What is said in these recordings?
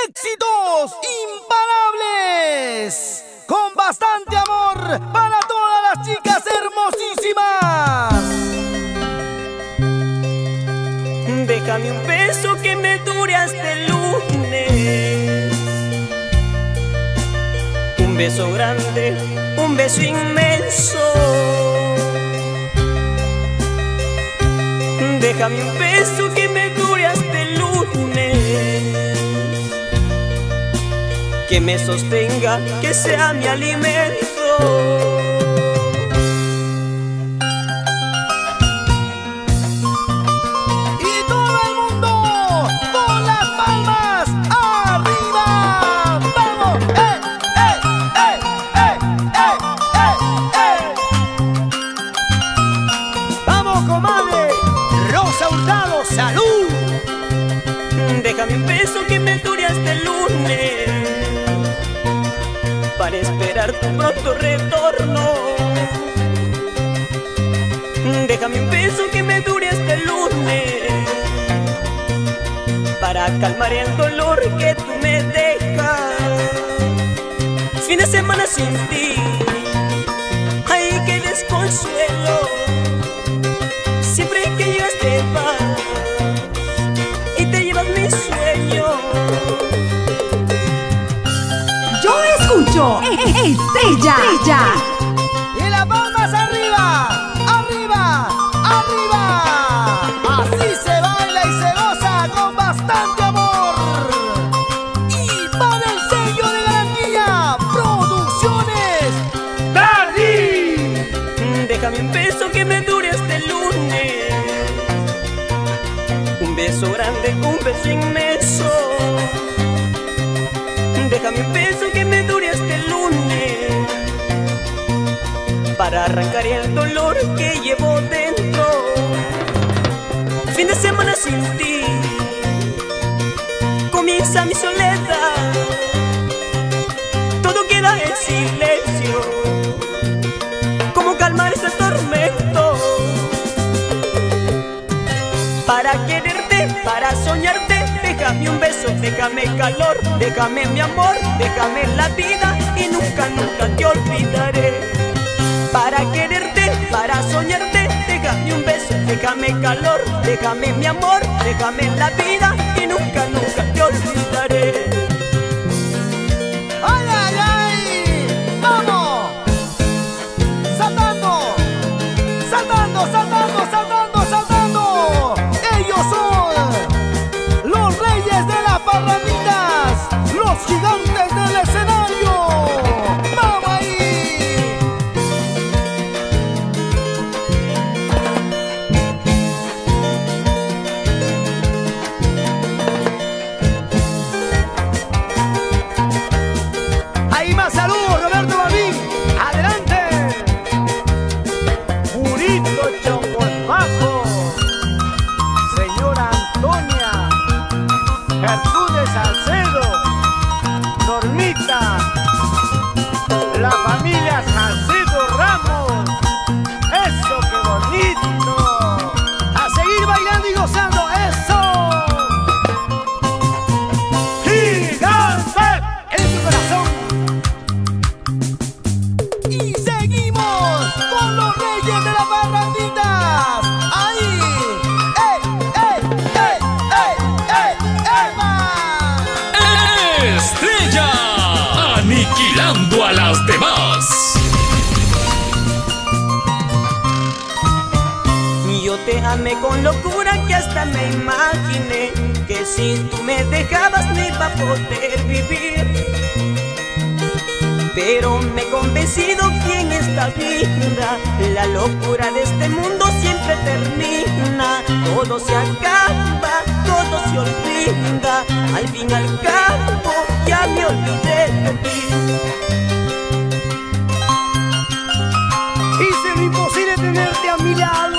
éxitos imparables, con bastante amor para todas las chicas hermosísimas. Déjame un beso que me dure hasta el lunes. Un beso grande, un beso inmenso. Déjame un beso que me dure hasta el lunes. Que me sostenga, que sea mi alimento. ¡Salud! Déjame un beso que me dure hasta el lunes, para esperar tu pronto retorno. Déjame un beso que me dure hasta el lunes, para calmar el dolor que tú me dejas. Fin de semana sin ti, ay, qué desconsuelo. Siempre que llegas te vas y te llevas mi sueño. Yo escucho Estrella. Y las palmas arriba, arriba, arriba. Así se baila y se goza con bastante amor. Y para el sello de Garantía Producciones, Dani. Déjame un beso que me dure hasta el lunes. Un beso grande, un beso inmenso. Déjame un beso que me dure hasta el lunes, para arrancar el dolor que llevo dentro. Fin de semana sin ti, comienza mi soledad. Todo queda en silencio. ¿Cómo calmar ese tormento? Para quererte, para soñarte, déjame un beso, déjame calor, déjame mi amor, déjame la vida y nunca, nunca te olvidaré. Para quererte, para soñarte, déjame un beso, déjame calor, déjame mi amor, déjame la vida y nunca, nunca te olvidaré. ¡Ay, ay, ay! ¡Vamos! ¡Saltando! ¡Saltando, saltando, saltando, saltando! Ellos son los reyes de las parranditas, los gigantes del escenario. ¡Vamos ahí! Hay más saludos, Roberto Balbín. ¡Adelante! Purito Chongolmaco, señora Antonia, Gertrude Salcedo, Normita, la familia Salcedo Ramos. ¡Eso, qué bonito! A seguir bailando y gozando. ¡Eso! ¡Gigante en tu corazón! Y seguimos con los reyes de las parranditas. Ahí. ¡Eva! Estrella, aniquilando a las demás. Yo te amé con locura que hasta me imaginé que si tú me dejabas no iba a poder vivir. Pero me he convencido que en esta vida la locura de este mundo siempre termina. Todo se acaba, todo se olvida. Al fin y al cabo ya me olvidé de ti. Hice lo imposible tenerte a mi lado,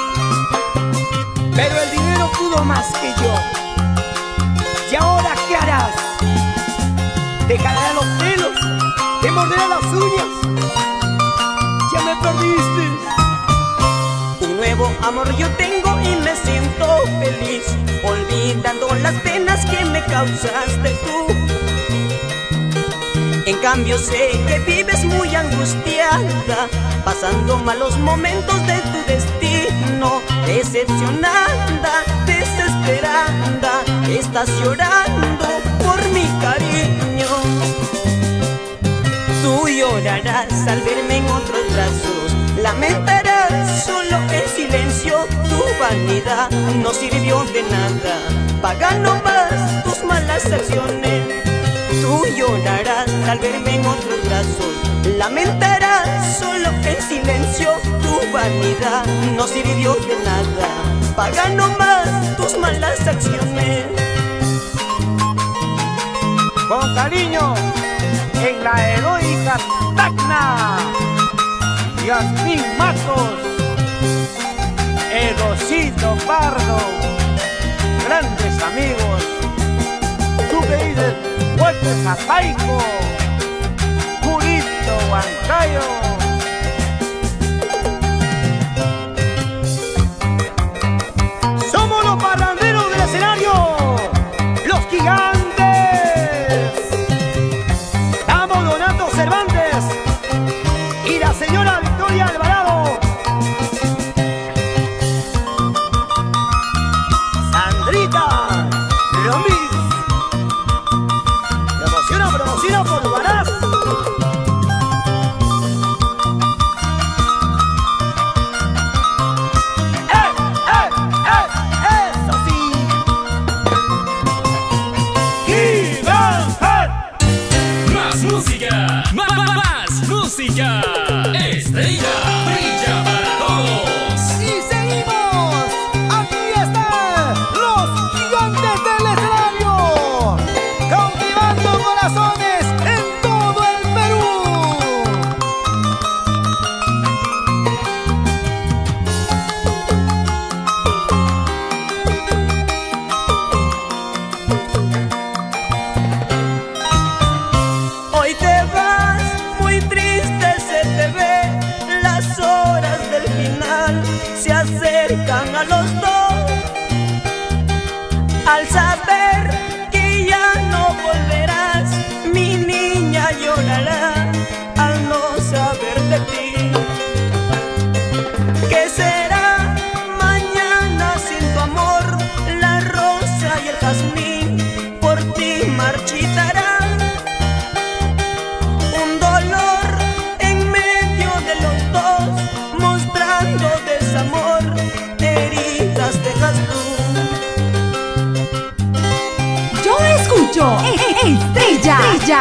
pero el dinero pudo más que yo. ¿Y ahora qué harás? ¿Te caerán los pelos? ¿Te morderán las uñas? Ya me perdiste. Un nuevo amor yo tengo y me siento feliz, olvidando las penas que me causaste tú. En cambio sé que vives muy angustiada, pasando malos momentos de tu destino. Decepcionada, desesperada, estás llorando por mi cariño. Tú llorarás al verme en otros brazos, lamentarás solo en silencio. Tu vanidad no sirvió de nada, paga nomás tus malas acciones. Tú llorarás al verme en otros brazos, lamentarás solo en silencio. Tu vanidad no sirvió de nada, paga nomás tus malas acciones. Con cariño, en la heroica Tacna, Yasmín Matos, el Osito Pardo, grandes amigos. Tú que dices, Huerta Zapaico, Curito Huancayo. Somos los parranderos del escenario, los gigantes. Estamos Donato Cervantes y la señora Victoria Alvarado. Sandrita Romís. Promociona por Huaraz. Eso sí. ¡Gigante! Más música, más música. Estrella brilla para todos. Y seguimos. Aquí están los gigantes del escenario, cautivando corazones en todo el Perú. Hoy te vas muy triste, se te ve, las horas del final se acercan a los dos. Al saber que ya no volverás, mi niña llorará al no saber de ti. ¿Qué será mañana sin tu amor? La rosa y el jazmín por ti marchitarán. Un dolor en medio de los dos, mostrando desamor, heridas dejas tú. Yo escucho Estrella.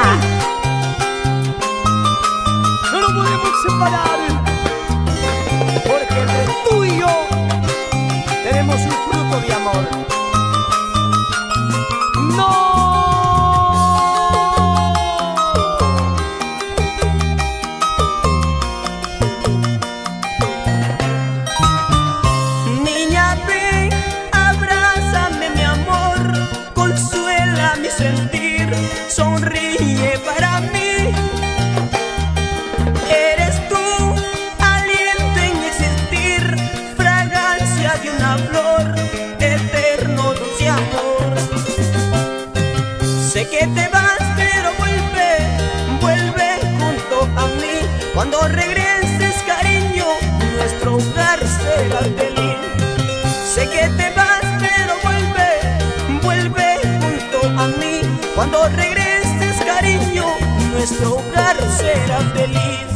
No nos podemos separar, porque entre tú y yo tenemos un fruto de amor. ¡No! Niña, ven, abrázame mi amor, consuela mi sentir, sonríe para mí. Eres tú, aliento en mi existir, fragancia de una flor, eterno dulce amor. Sé que te vas, pero vuelve junto a mí. Cuando regreses, cariño, nuestro hogar será feliz. Sé que te vas, pero vuelve junto a mí. Cuando regreses, cariño, nuestro hogar será feliz.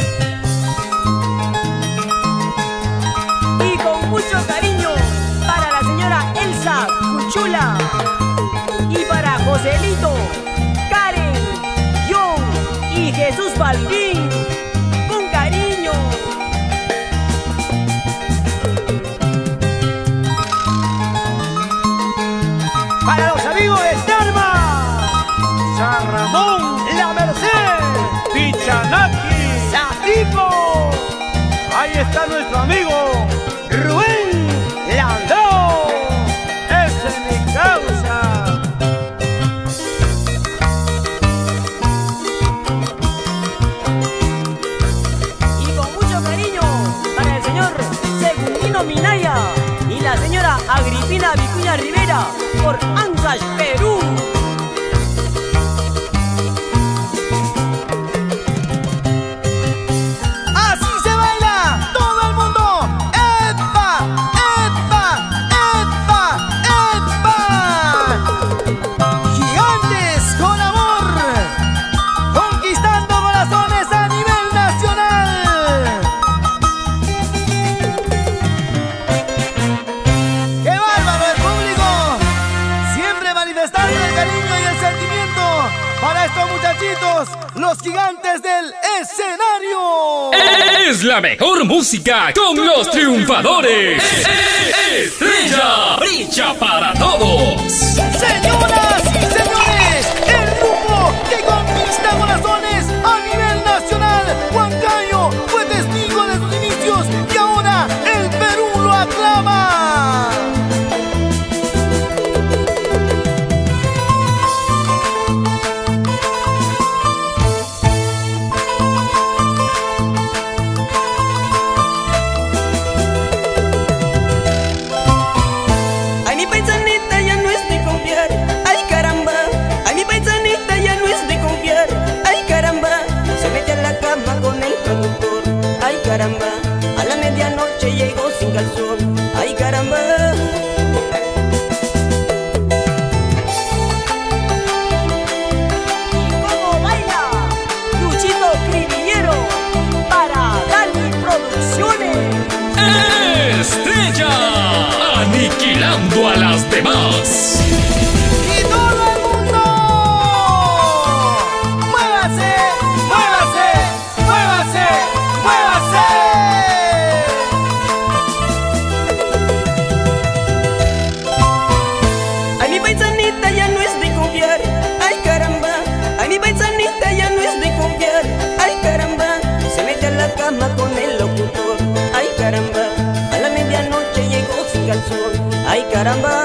Y con mucho cariño para la señora Elsa Cuchula, y para Joselito, Karen, John y Jesús Balbín, con cariño. Para los amigos de Starma, San Ramón, La Merced, Pichanaki, Satipo. Ahí está nuestro amigo Rubén Landau. Esa es mi causa. Y con mucho cariño para el señor Segundino Minaya y la señora Agripina Vicuña Rivera por Ancash, Perú. muchachitos, los gigantes del escenario. Es la mejor música con los triunfadores. Estrella brilla para todos. Señoras y señores, el grupo que conquista corazones a nivel nacional, Huancayo, fue testigo de sus inicios y ahora el Perú lo aclama. Ay, mi paisanita ya no es de confiar. Ay, caramba. Ay, mi paisanita ya no es de confiar. Ay, caramba. Se mete a la cama con el conductor. Ay, caramba. A la medianoche llegó sin calzón. Ay, caramba. ¿Y cómo baila? Luchito Cribillero para Dani Producciones. Estrella aniquilando a las demás. ¡Y todo el mundo! ¡Muévase! ¡Muévase! ¡Muévase! ¡Muévase! Ay, mi paisanita ya no es de confiar. Ay, caramba. Ay, mi paisanita ya no es de confiar. Ay, caramba. Se mete a la cama con el locutor. Ay, caramba. A la medianoche llegó sin calzón. Ay, caramba.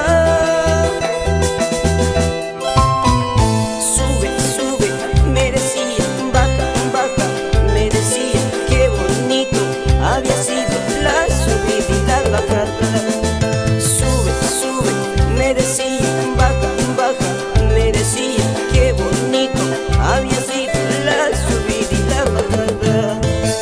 Sube, sube, me decía, baja, baja, me decía, qué bonito había sido la subida y la bajada. Sube, sube, me decía, baja, baja, me decía, qué bonito había sido la subida y la bajada.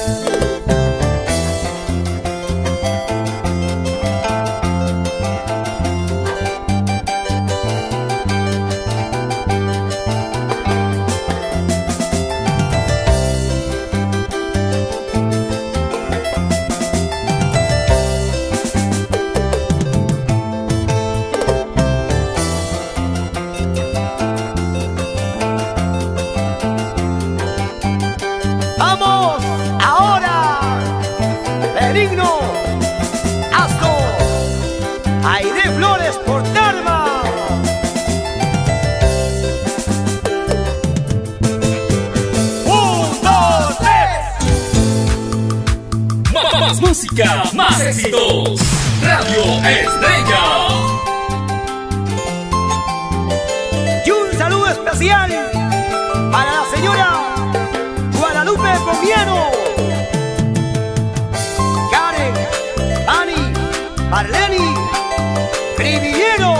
¡Vamos! ¡Ahora! ¡Benigno! ¡Asno! ¡Aire Flores por Tarma! ¡Un, dos, tres! Más música, más éxitos. Radio Estrella. Y un saludo especial para la señora Guadalupe Comiano, Karen, Ani, Marleni, Cribillero.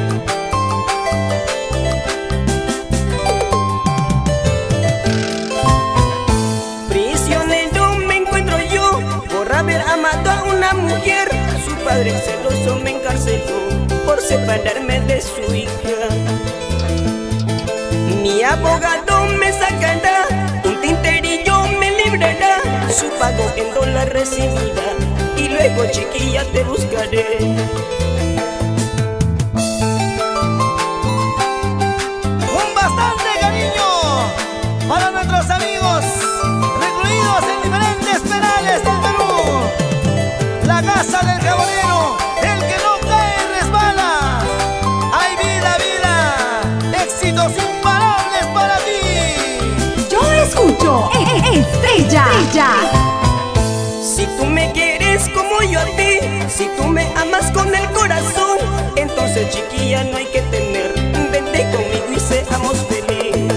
Prisionero me encuentro yo por haber amado a una mujer. Su padre celoso me encarceló por separarme de su hija. Mi abogado me sacará, un tinterillo me librará. Su pago en dólar recibirá y luego chiquilla te buscaré. Un bastante cariño para nuestros amigos recluidos en diferentes penales del Perú. La casa del jabonero, el que no cae resbala. ¡Ay, vida, vida! ¡Éxitos imparables para ti! Yo escucho Estrella. Si tú me quieres como yo a ti, si tú me amas con el corazón, entonces chiquilla no hay que temer. Vente conmigo y seamos felices.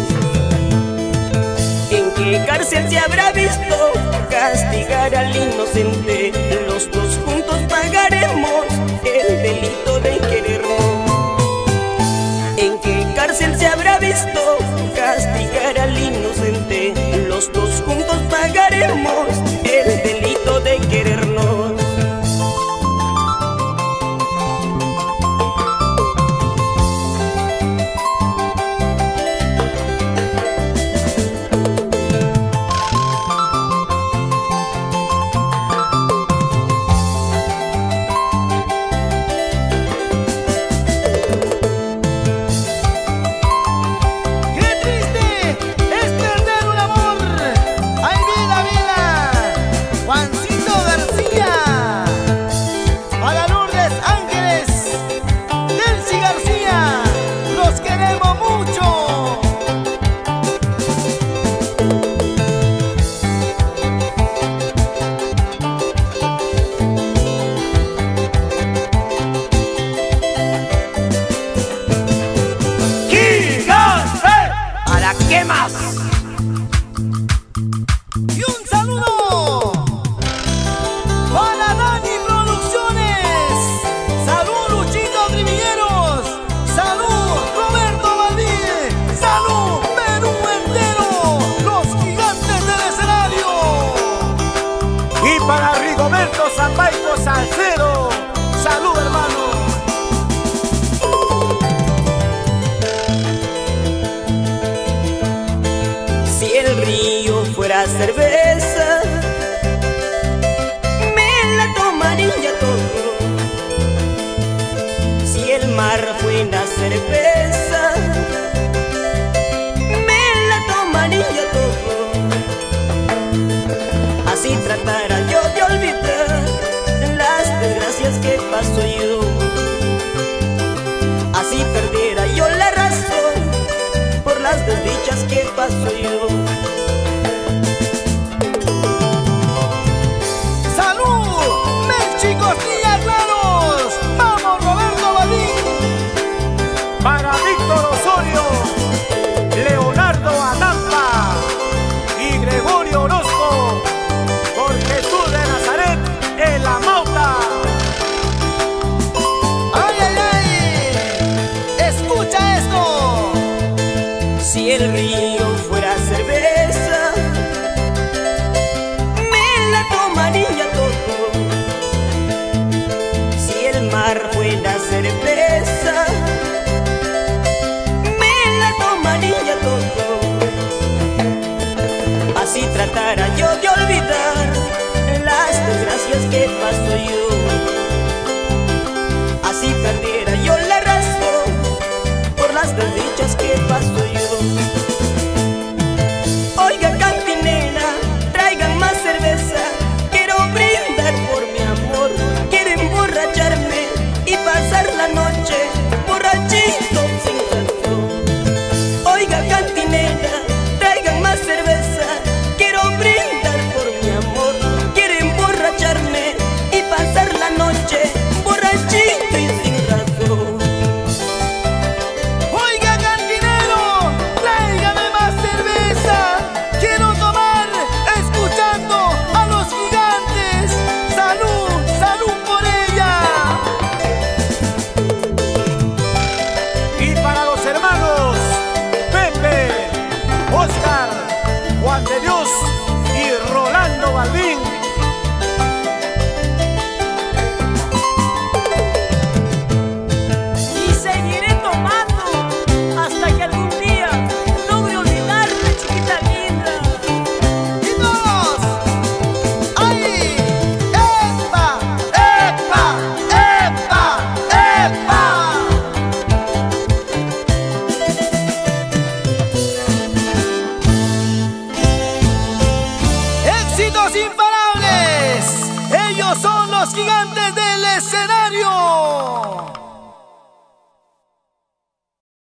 ¿En qué cárcel se habrá visto castigar al inocente? Los dos juntos pagaremos el delito de querernos. ¿En qué cárcel se habrá visto castigar al inocente? Los dos juntos pagaremos el delito de querernos. fuera cerveza, me la tomaría todo. Si el mar fuera cerveza, me la tomaría todo. Así tratara yo de olvidar las desgracias que paso yo. Así perdiera yo la razón por las desdichas que paso yo. ¡Salud! ¡Méxicos y hermanos! ¡Vamos, Roberto Balín! Para Víctor Osorio, Leonardo Atampa y Gregorio Orozco, por Jesús de Nazaret en la Mauta. ¡Ay, ay, ay! ¡Escucha esto! Si el río fuera cerveza, me la tomaría todo. Si el mar fuera cerveza, me la tomaría todo. Así tratara yo de olvidar las desgracias que paso yo. Así perdiera yo la razón por las desdichas que paso yo. Oiga, cantinera, traigan más cerveza. Quiero brindar por mi amor. Quiero emborracharme y pasar la noche borrachito sin razón. Oiga, cantinera, traigan más cerveza. Quiero brindar por mi amor. Quiero emborracharme y pasar la noche borrachito y sin razón. ¡Oiga, cantinero! ¡Tráigame más cerveza! ¡Quiero tomar escuchando a los gigantes! ¡Salud! ¡Salud por ella! Y para los hermanos Pepe, Oscar, Juan de Dios y Rolando Balbín. Y seguiré tomando hasta que algún día logre olvidarte, chiquita linda. ¡Y todos! ¡Ay! ¡Epa! ¡Epa! ¡Epa! ¡Epa! ¡Éxitos imparables! Ellos son los gigantes del escenario.